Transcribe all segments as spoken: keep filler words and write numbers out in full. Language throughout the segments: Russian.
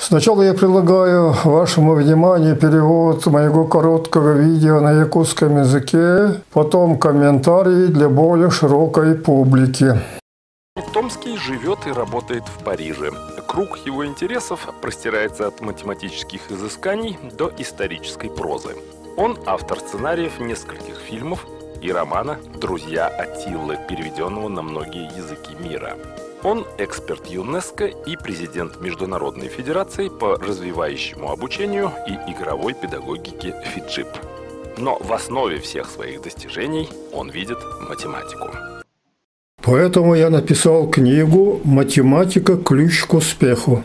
Сначала я предлагаю вашему вниманию перевод моего короткого видео на якутском языке, потом комментарии для более широкой публики. Томский живет и работает в Париже. Круг его интересов простирается от математических изысканий до исторической прозы. Он автор сценариев нескольких фильмов и романа «Друзья Аттилы», переведенного на многие языки мира. Он эксперт ЮНЕСКО и президент Международной федерации по развивающему обучению и игровой педагогике ФИДЖИП. Но в основе всех своих достижений он видит математику. Поэтому я написал книгу «Математика. Ключ к успеху».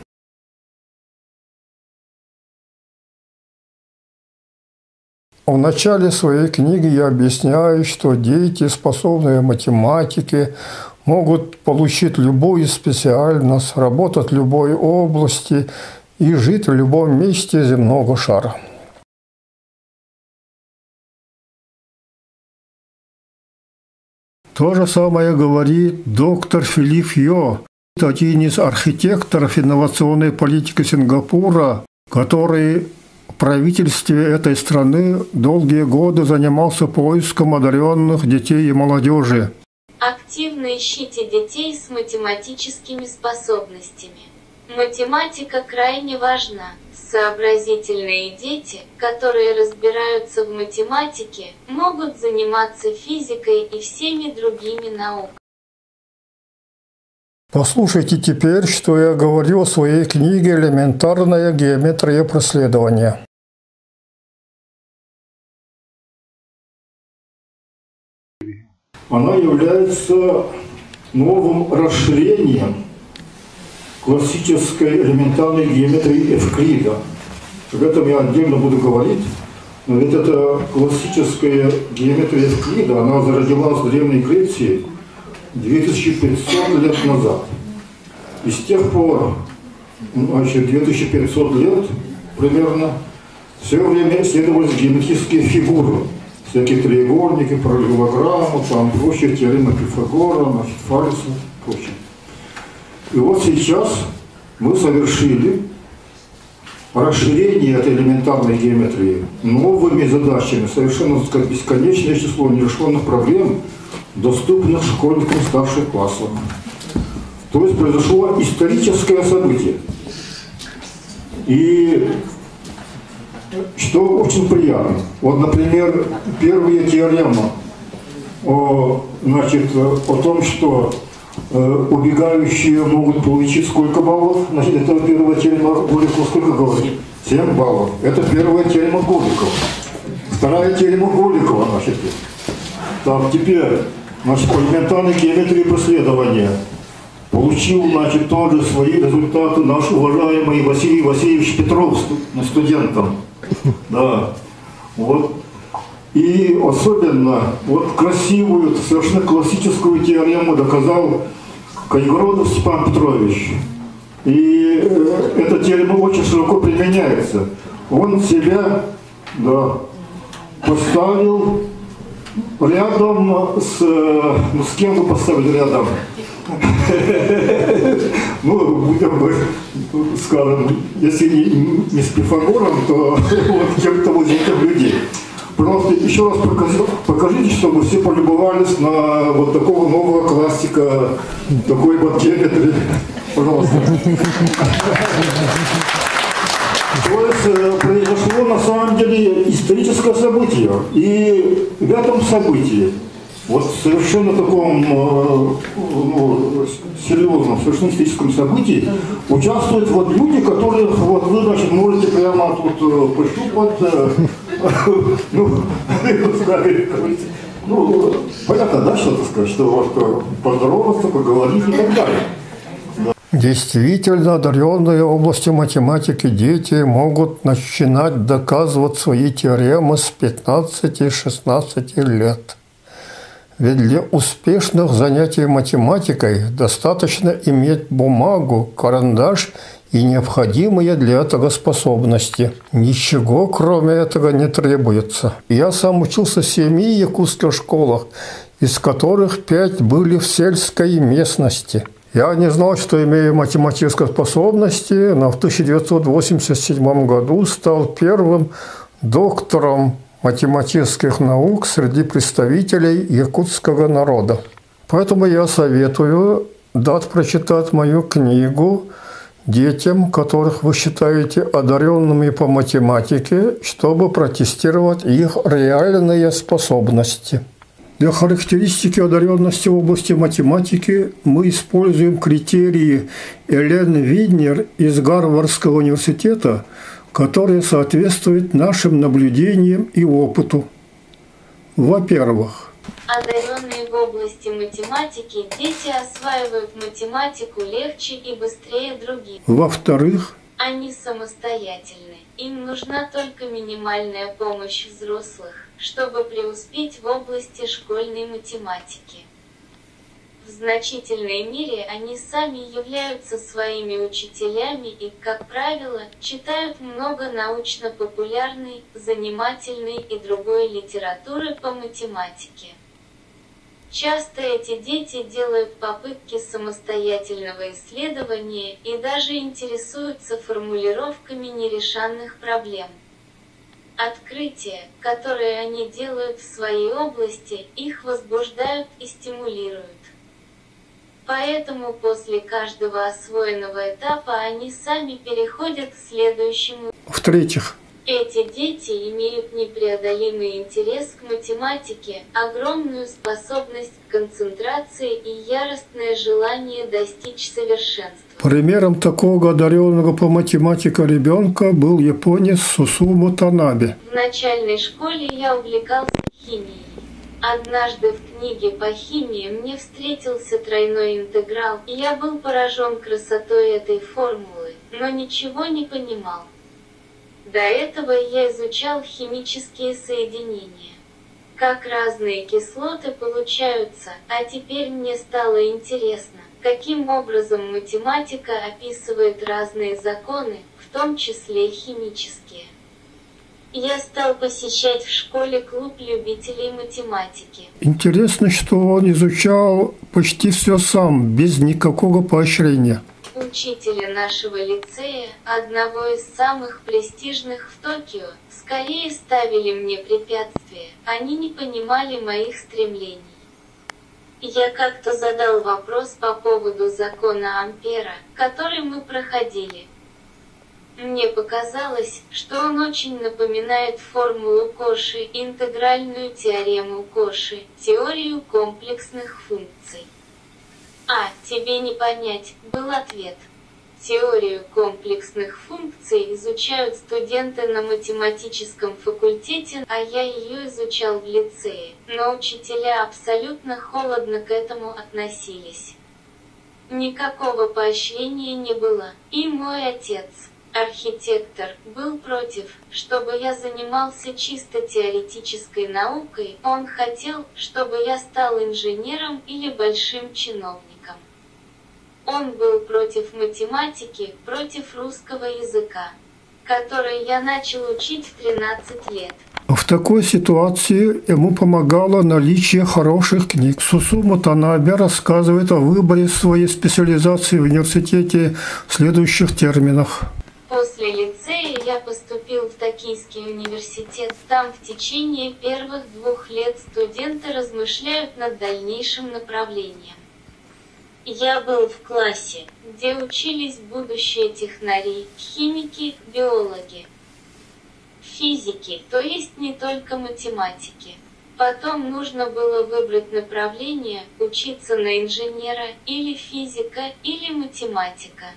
В начале своей книги я объясняю, что дети, способные математике, могут получить любую специальность, работать в любой области и жить в любом месте земного шара. То же самое говорит доктор Филипп Йо, один из архитекторов инновационной политики Сингапура, который в правительстве этой страны долгие годы занимался поиском одаренных детей и молодежи. Активно ищите детей с математическими способностями. Математика крайне важна. Сообразительные дети, которые разбираются в математике, могут заниматься физикой и всеми другими науками. Послушайте теперь, что я говорю в своей книге «Элементарная геометрия проследования». Она является новым расширением классической элементарной геометрии Эвклида. Об этом я отдельно буду говорить, но ведь эта классическая геометрия Эвклида, она зародилась в Древней Греции две тысячи пятьсот лет назад. И с тех пор, значит, две тысячи пятьсот лет примерно, все время исследовались геометрические фигуры. Всякие треугольники, параллелограммы, там прочие теоремы Пифагора, значит, Фалеса и прочее. И вот сейчас мы совершили расширение этой элементарной геометрии новыми задачами, совершенно, так сказать, бесконечное число нерешенных проблем, доступных школьникам старших классов. То есть произошло историческое событие. И что очень приятно. Вот, например, первые теоремы о, значит, о том, что э, убегающие могут получить сколько баллов. Значит, это первая теорема Голикова сколько говорит? семь баллов. Это первая теорема Голикова. Вторая теорема Голикова, значит. Так, теперь, значит, по элементарной геометрии проследования получил, значит, тоже свои результаты наш уважаемый Василий Васильевич Петров, студентом. Да, вот. И особенно вот красивую, совершенно классическую теорему доказал Кайгородов Степан Петрович. И э, эта теорема очень широко применяется. Он себя, да, поставил рядом с... Ну, с кем вы поставили рядом? Ну, будем бы, скажем, если не с Пифагором, то вот кем-то вот этих людей. Просто еще раз покажите, чтобы все полюбовались на вот такого нового классика, такой вот геометрии. Пожалуйста. То есть произошло на самом деле историческое событие. И в этом событии, вот в совершенно таком ну, серьезном, совершенно историческом событии участвуют вот люди, которых вот вы, значит, можете прямо тут пощупать, ну, ну, понятно, да, что-то сказать, что вот поздороваться, поговорить и так далее. Действительно, одаренные в области математики дети могут начинать доказывать свои теоремы с пятнадцати-шестнадцати лет. Ведь для успешных занятий математикой достаточно иметь бумагу, карандаш и необходимые для этого способности. Ничего кроме этого не требуется. Я сам учился в семи якутских школах, из которых пять были в сельской местности. Я не знал, что имею математические способности, но в тысяча девятьсот восемьдесят седьмом году стал первым доктором математических наук среди представителей якутского народа. Поэтому я советую дать прочитать мою книгу детям, которых вы считаете одаренными по математике, чтобы протестировать их реальные способности. Для характеристики одаренности в области математики мы используем критерии Элен Виднер из Гарвардского университета, которые соответствуют нашим наблюдениям и опыту. Во-первых, одаренные в области математики дети осваивают математику легче и быстрее других. Во-вторых, они самостоятельны. Им нужна только минимальная помощь взрослых, чтобы преуспеть в области школьной математики. В значительной мере они сами являются своими учителями и, как правило, читают много научно-популярной, занимательной и другой литературы по математике. Часто эти дети делают попытки самостоятельного исследования и даже интересуются формулировками нерешенных проблем. Открытия, которые они делают в своей области, их возбуждают и стимулируют. Поэтому после каждого освоенного этапа они сами переходят к следующему. В-третьих, эти дети имеют непреодолимый интерес к математике, огромную способность к концентрации и яростное желание достичь совершенства. Примером такого одаренного по математике ребенка был японец Сусумо Танабе. В начальной школе я увлекался химией. Однажды в книге по химии мне встретился тройной интеграл, и я был поражен красотой этой формулы, но ничего не понимал. До этого я изучал химические соединения. Как разные кислоты получаются, а теперь мне стало интересно, каким образом математика описывает разные законы, в том числе химические. Я стал посещать в школе клуб любителей математики. Интересно, что он изучал почти все сам, без никакого поощрения. Учителя нашего лицея, одного из самых престижных в Токио, скорее ставили мне препятствия, они не понимали моих стремлений. Я как-то задал вопрос по поводу закона Ампера, который мы проходили. Мне показалось, что он очень напоминает формулу Коши, интегральную теорему Коши, теорию комплексных функций. «А, тебе не понять», был ответ. Теорию комплексных функций изучают студенты на математическом факультете, а я ее изучал в лицее, но учителя абсолютно холодно к этому относились. Никакого поощрения не было, и мой отец, архитектор, был против, чтобы я занимался чисто теоретической наукой, он хотел, чтобы я стал инженером или большим чиновником. Он был против математики, против русского языка, который я начал учить в тринадцать лет. В такой ситуации ему помогало наличие хороших книг. Сусумо Танабе рассказывает о выборе своей специализации в университете в следующих терминах. После лицея я поступил в Токийский университет. Там в течение первых двух лет студенты размышляют над дальнейшим направлением. Я был в классе, где учились будущие технари, химики, биологи, физики, то есть не только математики. Потом нужно было выбрать направление, учиться на инженера, или физика, или математика.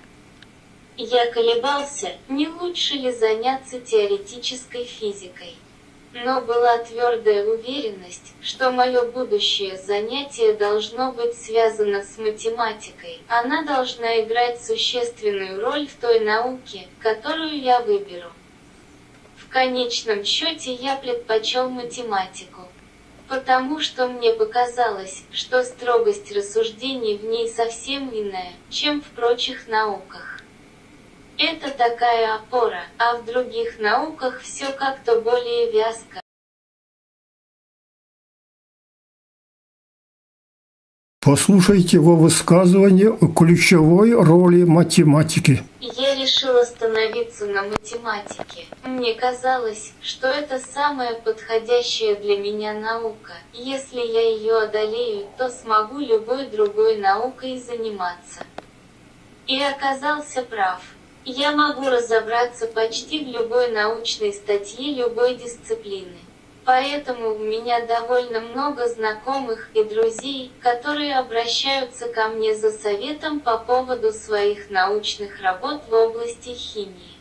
Я колебался, не лучше ли заняться теоретической физикой. Но была твердая уверенность, что мое будущее занятие должно быть связано с математикой. Она должна играть существенную роль в той науке, которую я выберу. В конечном счете я предпочел математику, потому что мне показалось, что строгость рассуждений в ней совсем иная, чем в прочих науках. Это такая опора, а в других науках все как-то более вязко. Послушайте его высказывание о ключевой роли математики. Я решил остановиться на математике. Мне казалось, что это самая подходящая для меня наука. Если я ее одолею, то смогу любой другой наукой заниматься. И оказался прав. Я могу разобраться почти в любой научной статье любой дисциплины. Поэтому у меня довольно много знакомых и друзей, которые обращаются ко мне за советом по поводу своих научных работ в области химии,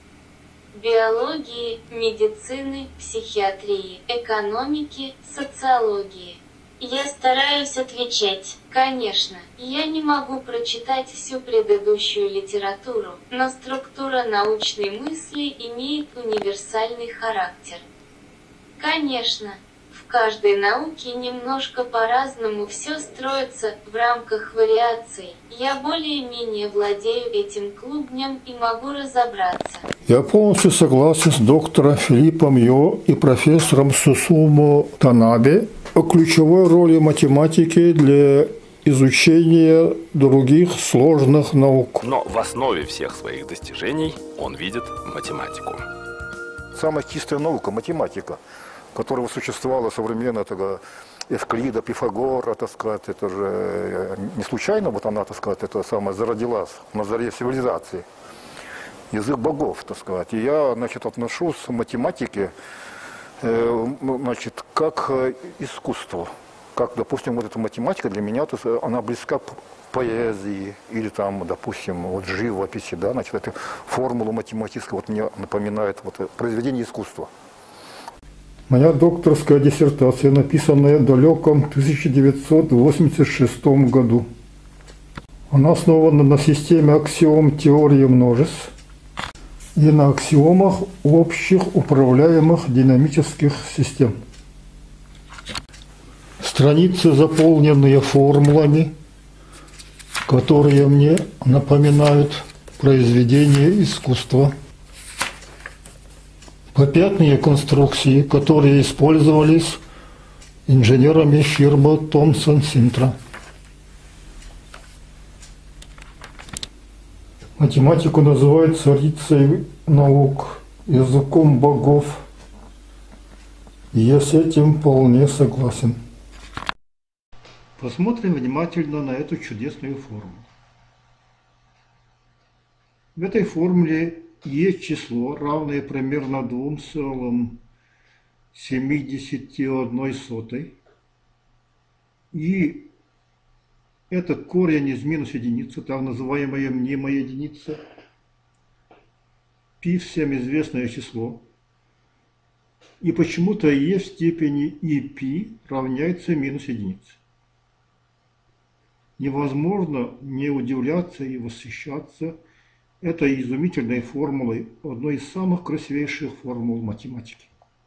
биологии, медицины, психиатрии, экономики, социологии. Я стараюсь отвечать. Конечно, я не могу прочитать всю предыдущую литературу, но структура научной мысли имеет универсальный характер. Конечно, в каждой науке немножко по-разному все строится в рамках вариаций. Я более-менее владею этим клубнем и могу разобраться. Я полностью согласен с доктором Филиппом Йо и профессором Сусумо Танабе о ключевой роли математики для изучения других сложных наук. Но в основе всех своих достижений он видит математику. Самая чистая наука – математика, которая существовала современно, это Эвклида, Пифагора, так сказать, это же не случайно вот она, так сказать, это самое зародилась на заре цивилизации. Язык богов, так сказать. И я, значит, отношусь к математике, э, значит, как искусство. Как, допустим, вот эта математика для меня, то есть, она близка к поэзии или там, допустим, вот живописи, да, значит, эту формулу математическую вот мне напоминает вот произведение искусства. Моя докторская диссертация, написанная в далеком тысяча девятьсот восемьдесят шестом году. Она основана на системе аксиом теории множеств и на аксиомах общих управляемых динамических систем. Страницы, заполненные формулами, которые мне напоминают произведение искусства. Попятные конструкции, которые использовались инженерами фирмы Thomson Sintra. Математику называют царицей наук, языком богов. И я с этим вполне согласен. Посмотрим внимательно на эту чудесную формулу. В этой формуле есть число, равное примерно двум целым семидесяти одной сотой. И это корень из минус единицы, так называемая мнимая единица. Пи всем известное число. И почему-то е в степени и пи равняется минус единице. Невозможно не удивляться и восхищаться этой изумительной формулой, одной из самых красивейших формул математики.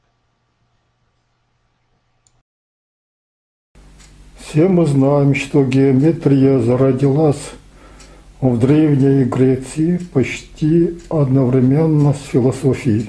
Все мы знаем, что геометрия зародилась в Древней Греции почти одновременно с философией.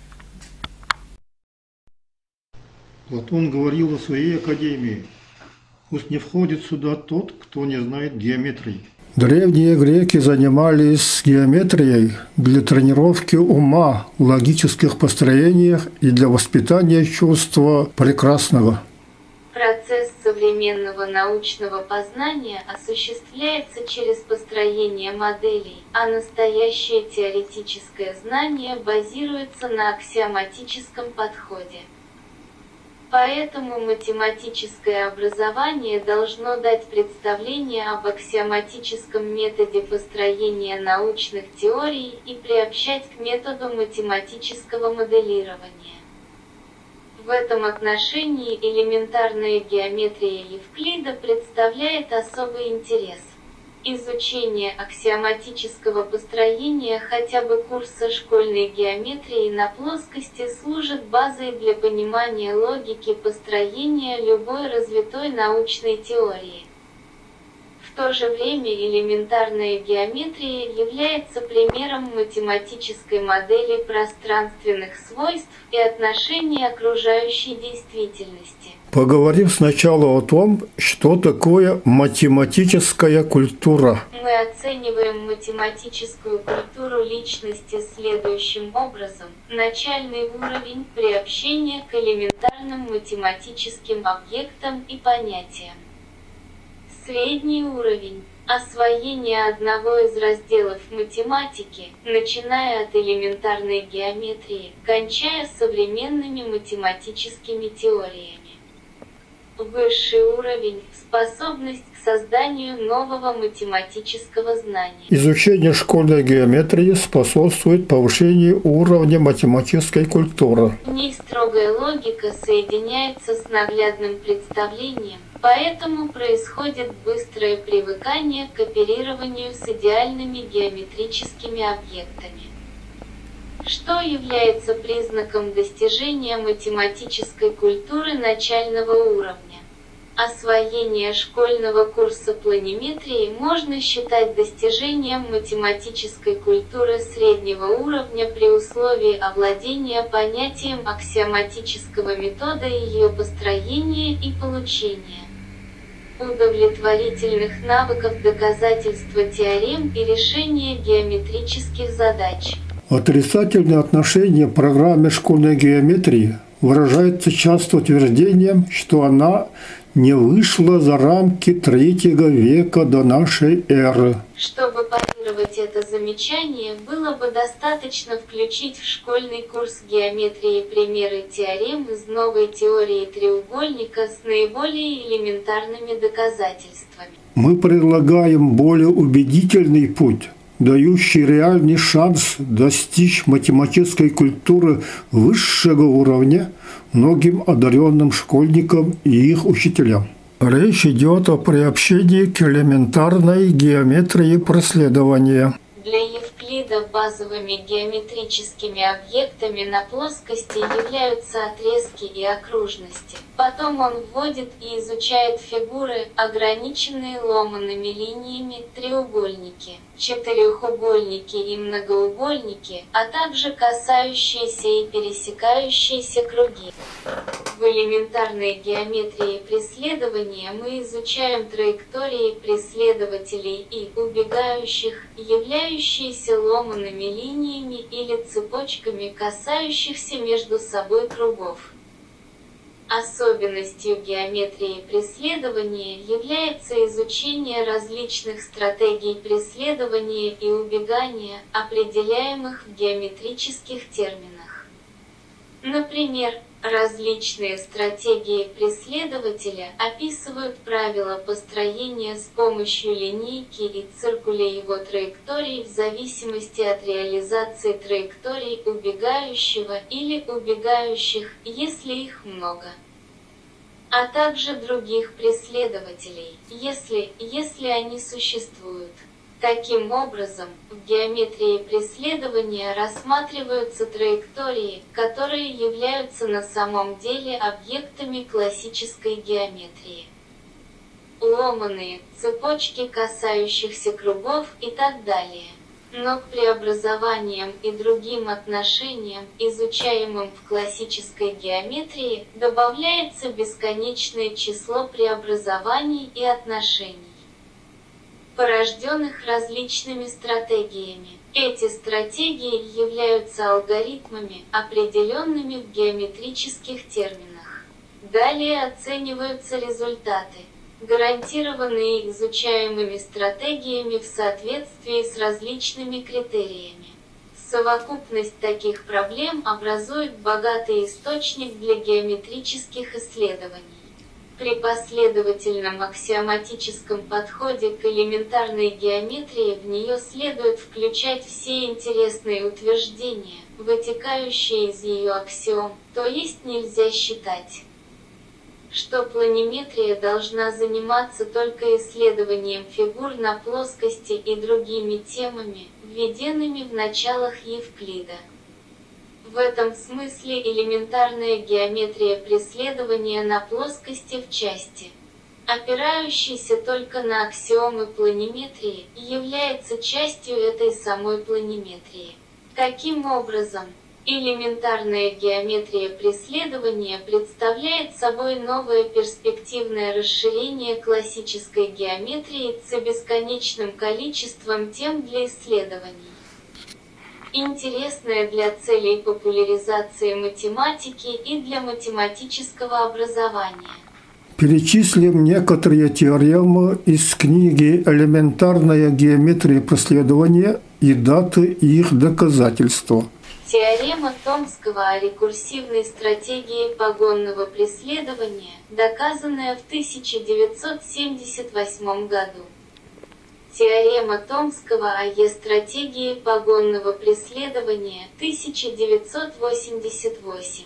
Платон говорил о своей академии: пусть не входит сюда тот, кто не знает геометрии. Древние греки занимались геометрией для тренировки ума в логических построениях и для воспитания чувства прекрасного. Процесс современного научного познания осуществляется через построение моделей, а настоящее теоретическое знание базируется на аксиоматическом подходе. Поэтому математическое образование должно дать представление об аксиоматическом методе построения научных теорий и приобщать к методу математического моделирования. В этом отношении элементарная геометрия Евклида представляет особый интерес. Изучение аксиоматического построения хотя бы курса школьной геометрии на плоскости служит базой для понимания логики построения любой развитой научной теории. В то же время элементарная геометрия является примером математической модели пространственных свойств и отношений окружающей действительности. Поговорим сначала о том, что такое математическая культура. Мы оцениваем математическую культуру личности следующим образом. Начальный уровень приобщения к элементарным математическим объектам и понятиям. Средний уровень – освоение одного из разделов математики, начиная от элементарной геометрии, кончая современными математическими теориями. Высший уровень – способность к созданию нового математического знания. Изучение школьной геометрии способствует повышению уровня математической культуры. В ней строгая логика соединяется с наглядным представлением, поэтому происходит быстрое привыкание к оперированию с идеальными геометрическими объектами. Что является признаком достижения математической культуры начального уровня? Освоение школьного курса планиметрии можно считать достижением математической культуры среднего уровня при условии овладения понятием аксиоматического метода и ее построения и получения удовлетворительных навыков доказательства теорем и решения геометрических задач. Отрицательное отношение к программе школьной геометрии выражается часто утверждением, что она не вышла за рамки третьего века до нашей эры. Чтобы парировать это замечание, было бы достаточно включить в школьный курс геометрии примеры теорем из новой теории треугольника с наиболее элементарными доказательствами. Мы предлагаем более убедительный путь, дающий реальный шанс достичь математической культуры высшего уровня многим одаренным школьникам и их учителям. Речь идет о приобщении к элементарной геометрии проследования. Для Евклида базовыми геометрическими объектами на плоскости являются отрезки и окружности. Потом он вводит и изучает фигуры, ограниченные ломаными линиями, треугольники, четырехугольники и многоугольники, а также касающиеся и пересекающиеся круги. В элементарной геометрии преследования мы изучаем траектории преследователей и убегающих, являющиеся ломаными линиями или цепочками касающихся между собой кругов. Особенностью геометрии преследования является изучение различных стратегий преследования и убегания, определяемых в геометрических терминах. Например, различные стратегии преследователя описывают правила построения с помощью линейки и циркуля его траекторий в зависимости от реализации траекторий убегающего или убегающих, если их много, а также других преследователей, если, если они существуют. Таким образом, в геометрии преследования рассматриваются траектории, которые являются на самом деле объектами классической геометрии. Ломаные, цепочки касающихся кругов и так далее. Но к преобразованиям и другим отношениям, изучаемым в классической геометрии, добавляется бесконечное число преобразований и отношений, порожденных различными стратегиями. Эти стратегии являются алгоритмами, определенными в геометрических терминах. Далее оцениваются результаты, гарантированные изучаемыми стратегиями в соответствии с различными критериями. Совокупность таких проблем образует богатый источник для геометрических исследований. При последовательном аксиоматическом подходе к элементарной геометрии в нее следует включать все интересные утверждения, вытекающие из ее аксиом, то есть нельзя считать, что планиметрия должна заниматься только исследованием фигур на плоскости и другими темами, введенными в началах Евклида. В этом смысле элементарная геометрия преследования на плоскости в части опирающийся только на аксиомы планиметрии, является частью этой самой планиметрии. Каким образом? Элементарная геометрия преследования представляет собой новое перспективное расширение классической геометрии с бесконечным количеством тем для исследований. Интересное для целей популяризации математики и для математического образования. Перечислим некоторые теоремы из книги «Элементарная геометрия преследования» и даты их доказательства. Теорема Томского о рекурсивной стратегии погонного преследования, доказанная в тысяча девятьсот семьдесят восьмом году. Теорема Томского о Е-стратегии погонного преследования, тысяча девятьсот восемьдесят восемь.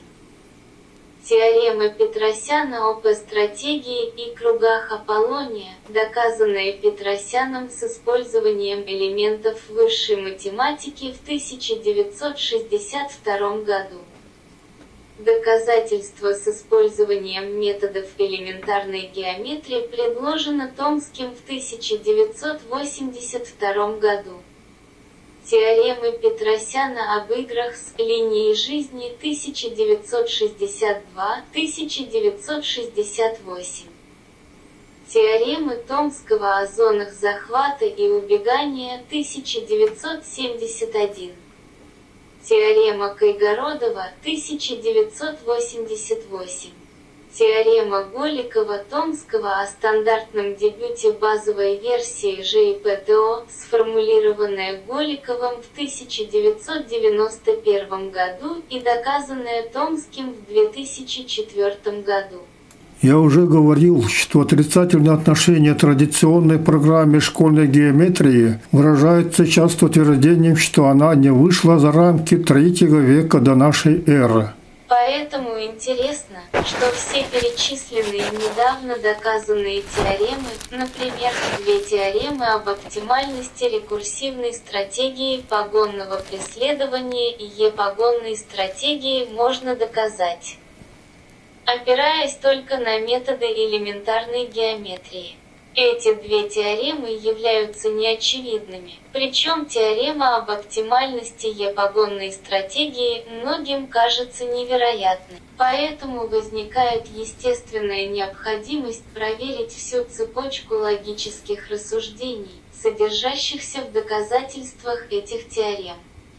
Теорема Петросяна об П-стратегии и кругах Аполлония, доказанная Петросяном с использованием элементов высшей математики в тысяча девятьсот шестьдесят втором году. Доказательство с использованием методов элементарной геометрии предложено Томским в тысяча девятьсот восемьдесят втором году. Теоремы Петросяна об играх с линией жизни тысяча девятьсот шестьдесят два — тысяча девятьсот шестьдесят восемь. Теоремы Томского о зонах захвата и убегания тысяча девятьсот семьдесят один. Теорема Кайгородова тысяча девятьсот восемьдесят восемь. Теорема Голикова-Томского о стандартном дебюте базовой версии Ж и П Т О, сформулированная Голиковым в тысяча девятьсот девяносто первом году и доказанная Томским в две тысячи четвёртом году. Я уже говорил, что отрицательное отношение к традиционной программе школьной геометрии выражается часто утверждением, что она не вышла за рамки третьего века до нашей эры. Поэтому интересно, что все перечисленные недавно доказанные теоремы, например, две теоремы об оптимальности рекурсивной стратегии погонного преследования и Е-погонной стратегии можно доказать, опираясь только на методы элементарной геометрии. Эти две теоремы являются неочевидными, причем теорема об оптимальности Е-погонной стратегии многим кажется невероятной. Поэтому возникает естественная необходимость проверить всю цепочку логических рассуждений, содержащихся в доказательствах этих теорем.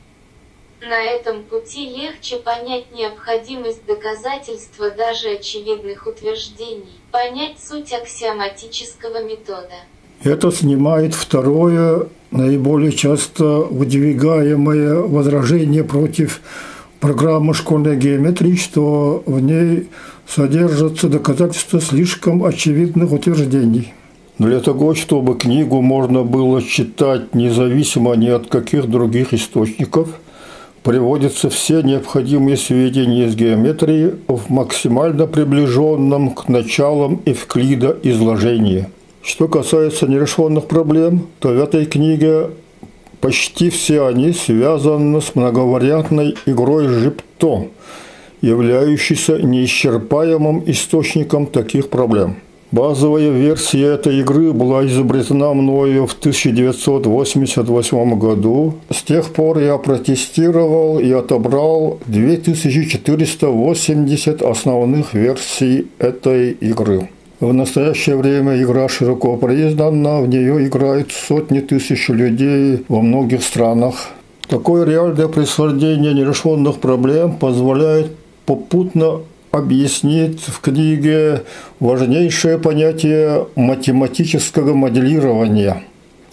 На этом пути легче понять необходимость доказательства даже очевидных утверждений, понять суть аксиоматического метода. Это снимает второе, наиболее часто выдвигаемое возражение против программы школьной геометрии, что в ней содержатся доказательства слишком очевидных утверждений. Для того, чтобы книгу можно было читать независимо ни от каких других источников, приводятся все необходимые сведения из геометрии в максимально приближенном к началам Евклида изложении. Что касается нерешенных проблем, то в этой книге почти все они связаны с многовариантной игрой Жипто, являющейся неисчерпаемым источником таких проблем. Базовая версия этой игры была изобретена мною в тысяча девятьсот восемьдесят восьмом году. С тех пор я протестировал и отобрал две тысячи четыреста восемьдесят основных версий этой игры. В настоящее время игра широко признана, в нее играют сотни тысяч людей во многих странах. Такое реальное происхождение нерешенных проблем позволяет попутно объяснить в книге важнейшее понятие математического моделирования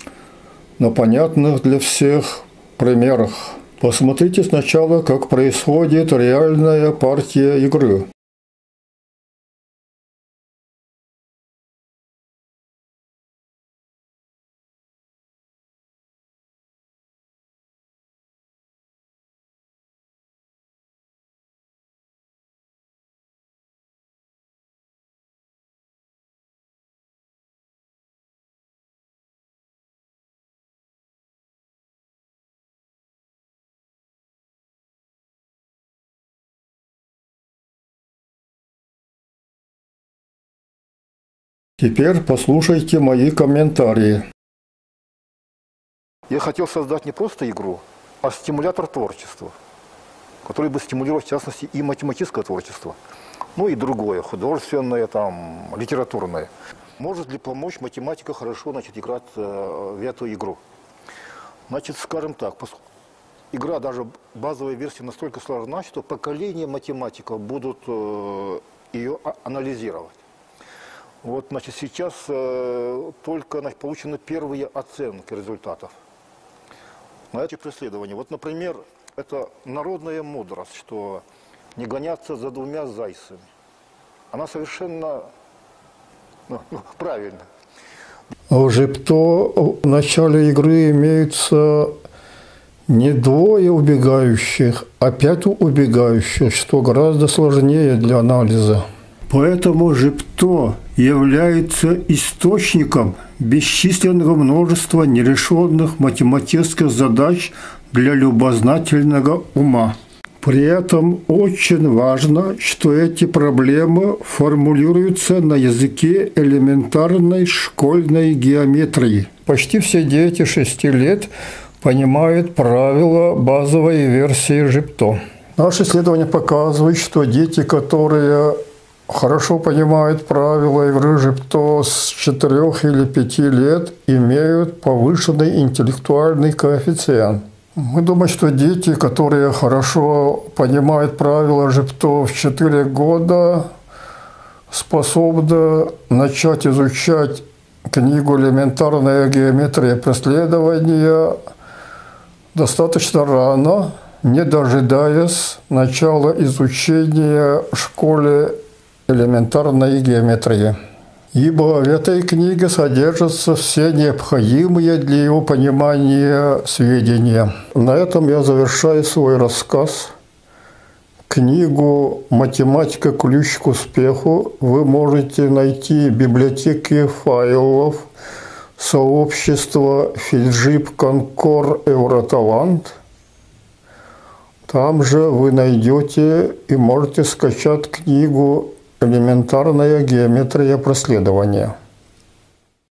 на понятных для всех примерах. Посмотрите сначала, как происходит реальная партия игры. Теперь послушайте мои комментарии. Я хотел создать не просто игру, а стимулятор творчества, который бы стимулировал, в частности, и математическое творчество, ну и другое, художественное, там, литературное. Может ли помочь математика хорошо, значит, играть э, в эту игру? Значит, скажем так, игра, даже базовая версия, настолько сложна, что поколения математиков будут э, ее анализировать. Вот, значит, сейчас э, только значит, получены первые оценки результатов на эти преследования. Вот, например, это народная мудрость, что не гоняться за двумя зайцами. Она совершенно ну, правильно. В Жипто в начале игры имеются не двое убегающих, а пять убегающих, что гораздо сложнее для анализа. Поэтому Жипто является источником бесчисленного множества нерешенных математических задач для любознательного ума. При этом очень важно, что эти проблемы формулируются на языке элементарной школьной геометрии. Почти все дети шести лет понимают правила базовой версии Жипто. Наши исследования показывают, что дети, которые хорошо понимают правила игры Жипто с четырёх или пяти лет, имеют повышенный интеллектуальный коэффициент. Мы думаем, что дети, которые хорошо понимают правила Жипто в четыре года, способны начать изучать книгу «Элементарная геометрия преследования» достаточно рано, не дожидаясь начала изучения в школе элементарной геометрии. Ибо в этой книге содержатся все необходимые для его понимания сведения. На этом я завершаю свой рассказ. Книгу «Математика. Ключ к успеху» вы можете найти в библиотеке файлов сообщества Фиджип Конкор Евроталант. Там же вы найдете и можете скачать книгу «Элементарная геометрия преследования».